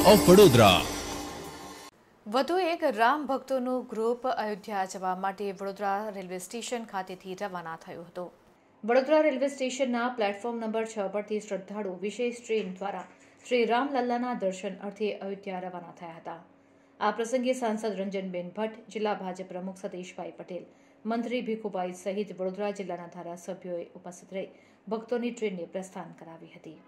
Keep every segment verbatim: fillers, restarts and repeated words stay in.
Of Vadodara. વધુ એક Ram ભક્તોનું group Ayodhya જવા માટે વડોદરા રેલવે સ્ટેશન ખાતેથી રવાના થયું હતું. વડોદરા રેલવે સ્ટેશનના પ્લેટફોર્મ નંબર છ પરથી શ્રદ્ધાળુ વિશેષ ટ્રેન દ્વારા શ્રી રામલલ્લાના દર્શન અર્થે અયોધ્યા રવાના થયા હતા. આ પ્રસંગે સાંસદ રંજનબેન ભટ્ટ, જિલ્લા ભાજપ પ્રમુખ સતીશભાઈ પટેલ, મંત્રી ભીખુભાઈ સહિત વડોદરા જિલ્લાના ધારાસભ્યોએ ઉપસ્થિત રહી ભક્તોની ટ્રેનને પ્રસ્થાન કરાવી હતી.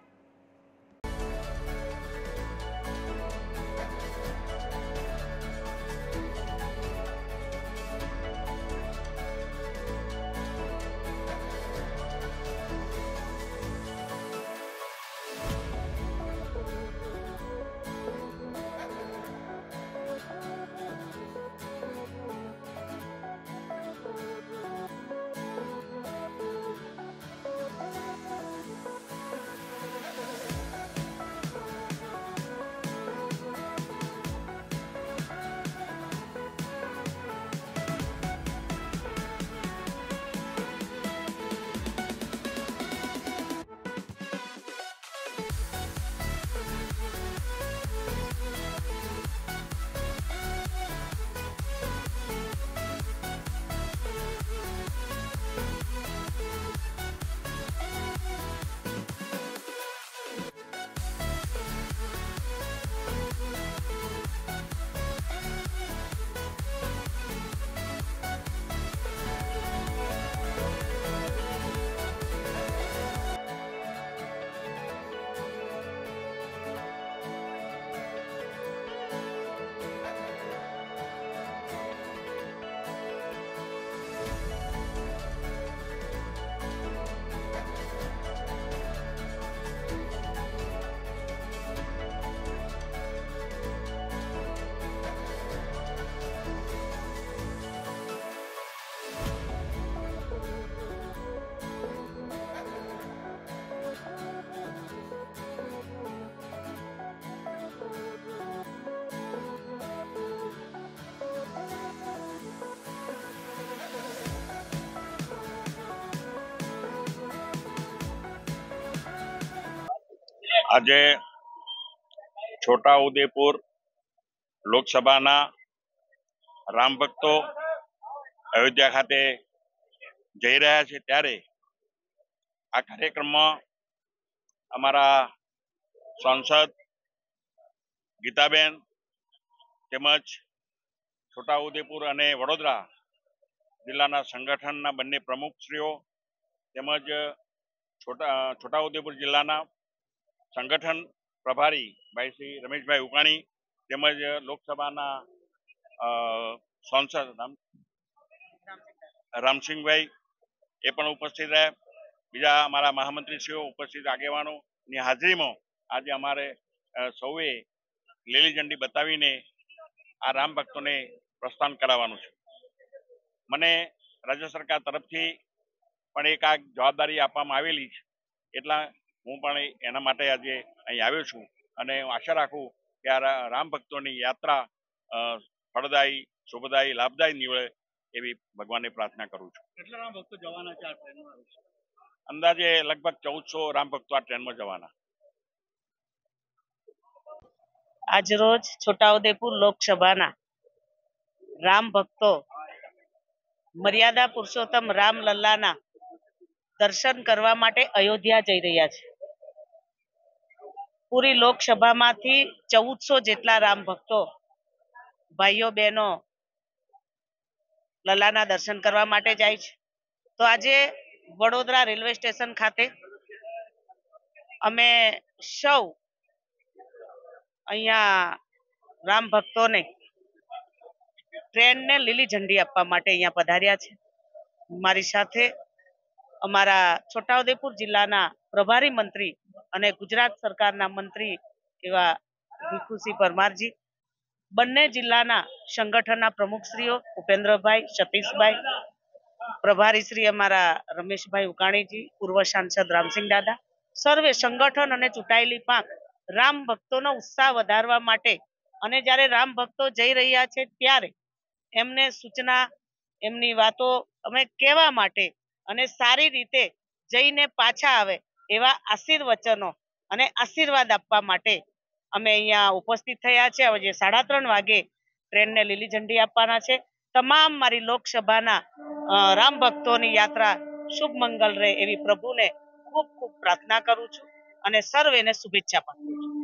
આજે છોટાઉદેપુર લોકસભાના રામ ભક્તો અયોધ્યા ખાતે જઈ રહ્યા છે, ત્યારે આ કાર્યક્રમમાં અમારા સાંસદ ગીતાબેન તેમજ છોટાઉદેપુર અને વડોદરા જિલ્લાના સંગઠનના બંને પ્રમુખશ્રીઓ તેમજ છોટા છોટાઉદેપુર જિલ્લાના સંગઠન પ્રભારી ભાઈ શ્રી રમેશભાઈ ઉકાણી તેમજ લોકસભાના સાંસદ રામસિંહભાઈ એ પણ ઉપસ્થિત રહ્યા. બીજા અમારા મહામંત્રીશ્રીઓ, ઉપસ્થિત આગેવાનોની હાજરીમાં આજે અમારે સૌએ લીલી ઝંડી બતાવીને આ રામ ભક્તોને પ્રસ્થાન કરાવવાનું છે. મને રાજ્ય સરકાર તરફથી પણ એક આ જવાબદારી આપવામાં આવેલી છે, એટલા હું પણ એના માટે આજે અહીં આવ્યો છું અને હું આશા રાખું કે આ રામ ભક્તોની યાત્રા ફળદાયી, શુભદાયી, લાભદાયી નીવડે એવી ભગવાનને પ્રાર્થના કરું છું. કેટલા રામ ભક્તો જવાના છે આ ટ્રેનમાં? અંદાજે લગભગ ચૌદસો રામ ભક્તો આ ટ્રેનમાં જવાના. આજરોજ છોટાઉદેપુર લોકસભાના રામ ભક્તો મર્યાદા પુરુષોત્તમ રામલલ્લાના દર્શન કરવા માટે અયોધ્યા જઈ રહ્યા છે. પૂરી લોકસભામાંથી ચૌદસો જેટલા રામ ભક્તો, ભાઈઓ બહેનો લલ્લાના દર્શન કરવા માટે જાય છે. તો આજે વડોદરા રેલવે સ્ટેશન ખાતે અમે સૌ અહીંયા રામ ભક્તોને ટ્રેનને લીલી ઝંડી આપવા માટે અહીંયા પધાર્યા છે. મારી સાથે અમારા છોટાઉદેપુર જિલ્લાના પ્રભારી મંત્રી અને ગુજરાત સરકારના મંત્રી એવા ભીખુસિંહ પરમારજી, બંને જિલ્લાના સંગઠનના પ્રમુખશ્રીઓ ઉપેન્દ્રભાઈ, સતીશભાઈ, પ્રભારી શ્રી અમારા રમેશભાઈ ઉકાણીજી, પૂર્વ સાંસદ રામસિંહ દાદા, સર્વે સંગઠન અને ચૂંટાયેલી પાંખ રામ ભક્તોનો ઉત્સાહ વધારવા માટે અને જ્યારે રામ ભક્તો જઈ રહ્યા છે ત્યારે એમને સૂચના, એમની વાતો અમે કહેવા માટે અને સારી રીતે જઈને પાછા આવે એવા આશીર્વચનો અને આશીર્વાદ આપવા માટે અમે અહીંયા ઉપસ્થિત થયા છે. હવે જે સાડા ત્રણ વાગે ટ્રેનને લીલી ઝંડી આપવાના છે. તમામ મારી લોકસભાના રામ ભક્તોની યાત્રા શુભ મંગલ રહે એવી પ્રભુને ખૂબ ખૂબ પ્રાર્થના કરું છું અને સર્વેને શુભેચ્છા પાઠવું છું.